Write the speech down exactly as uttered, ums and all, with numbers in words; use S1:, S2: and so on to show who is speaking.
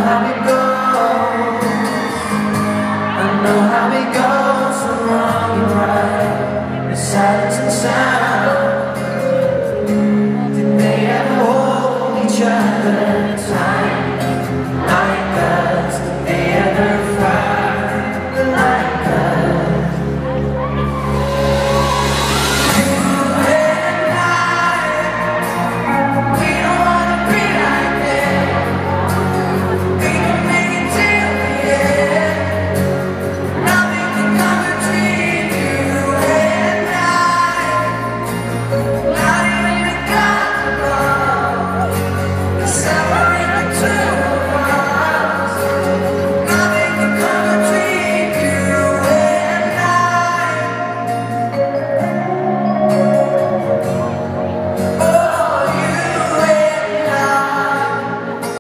S1: how it goes. I know how it goes from wrong and right. The silence inside